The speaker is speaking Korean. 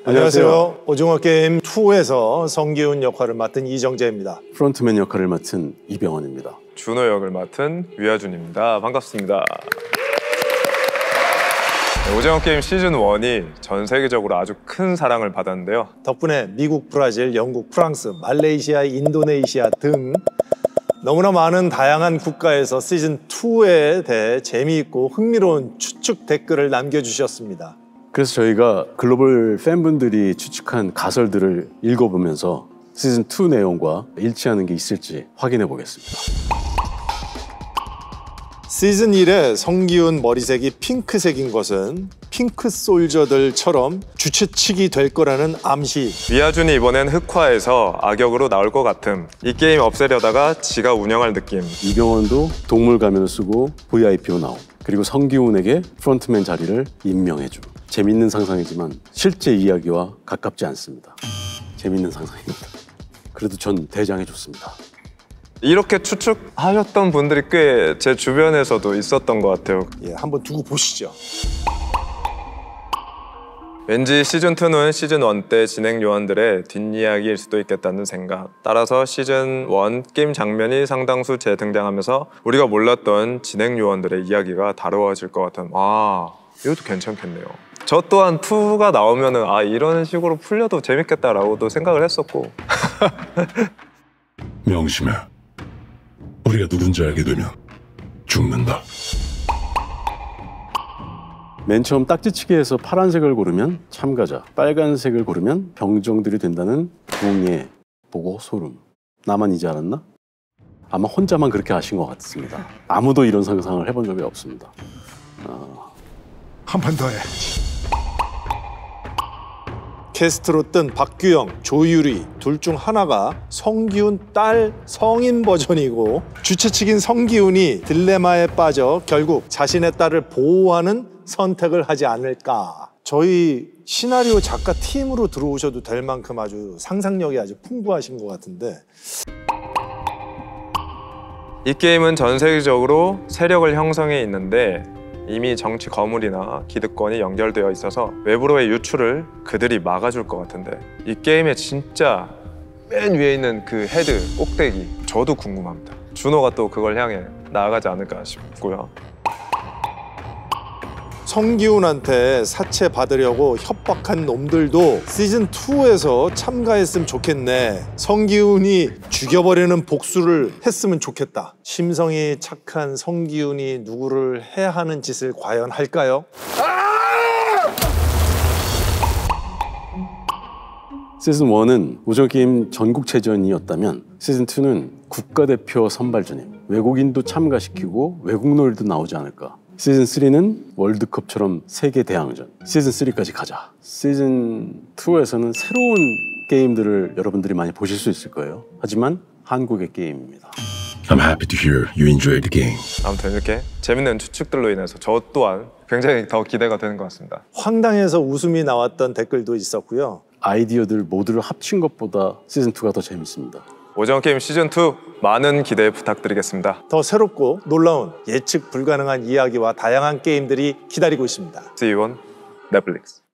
안녕하세요. 오징어 게임 2에서 성기훈 역할을 맡은 이정재입니다. 프론트맨 역할을 맡은 이병헌입니다. 준호 역을 맡은 위아준입니다. 반갑습니다. 오징어 게임 시즌 1이 전 세계적으로 아주 큰 사랑을 받았는데요. 덕분에 미국, 브라질, 영국, 프랑스, 말레이시아, 인도네시아 등 너무나 많은 다양한 국가에서 시즌 2에 대해 재미있고 흥미로운 추측 댓글을 남겨주셨습니다. 그래서 저희가 글로벌 팬분들이 추측한 가설들을 읽어보면서 시즌 2 내용과 일치하는 게 있을지 확인해 보겠습니다. 시즌 1에 성기훈 머리색이 핑크색인 것은 핑크 솔저들처럼 주최측이 될 거라는 암시. 위아준이 이번엔 흑화해서 악역으로 나올 것 같음. 이 게임 없애려다가 지가 운영할 느낌. 이병헌도 동물 가면을 쓰고 VIP로 나옴. 그리고 성기훈에게 프론트맨 자리를 임명해줌. 재밌는 상상이지만 실제 이야기와 가깝지 않습니다. 재밌는 상상입니다. 그래도 전 대장해줬습니다. 이렇게 추측하셨던 분들이 꽤 제 주변에서도 있었던 것 같아요. 한번 두고 보시죠. 왠지 시즌2는 시즌1 때 진행 요원들의 뒷이야기일 수도 있겠다는 생각. 따라서 시즌1 게임 장면이 상당수 재등장하면서 우리가 몰랐던 진행 요원들의 이야기가 다루어질 것 같은, 이것도 괜찮겠네요. 저 또한 2가 나오면은 이런 식으로 풀려도 재밌겠다라고도 생각을 했었고. 명심해. 우리가 누군지 알게 되면 죽는다. 맨 처음 딱지치기에서 파란색을 고르면 참가자, 빨간색을 고르면 병정들이 된다는 동예 보고 소름. 나만 이제 알았나? 아마 혼자만 그렇게 아신 것 같습니다. 아무도 이런 상상을 해본 적이 없습니다. 한 판 더 해. 캐스트로 뜬 박규영, 조유리 둘 중 하나가 성기훈 딸 성인 버전이고 주최 측인 성기훈이 딜레마에 빠져 결국 자신의 딸을 보호하는 선택을 하지 않을까. 저희 시나리오 작가 팀으로 들어오셔도 될 만큼 아주 상상력이 아주 풍부하신 것 같은데. 이 게임은 전 세계적으로 세력을 형성해 있는데 이미 정치 거물이나 기득권이 연결되어 있어서 외부로의 유출을 그들이 막아줄 것 같은데 이 게임의 진짜 맨 위에 있는 그 헤드, 꼭대기 저도 궁금합니다. 준호가 또 그걸 향해 나아가지 않을까 싶고요. 성기훈한테 사채 받으려고 협박한 놈들도 시즌2에서 참가했으면 좋겠네. 성기훈이 죽여버리는 복수를 했으면 좋겠다. 심성이 착한 성기훈이 누구를 해야 하는 짓을 과연 할까요? 시즌1은 오징어게임 전국체전이었다면 시즌2는 국가대표 선발전임. 외국인도 참가시키고 외국놀이도 나오지 않을까. 시즌3는 월드컵처럼 세계 대항전. 시즌3까지 가자. 시즌2에서는 새로운 게임들을 여러분들이 많이 보실 수 있을 거예요. 하지만 한국의 게임입니다. I'm happy to hear you enjoyed the game. 아무튼 이렇게 재밌는 추측들로 인해서 저 또한 굉장히 더 기대가 되는 것 같습니다. 황당해서 웃음이 나왔던 댓글도 있었고요. 아이디어들 모두를 합친 것보다 시즌2가 더 재밌습니다. 오징어 게임 시즌2 많은 기대 부탁드리겠습니다. 더 새롭고 놀라운 예측 불가능한 이야기와 다양한 게임들이 기다리고 있습니다. See you on Netflix.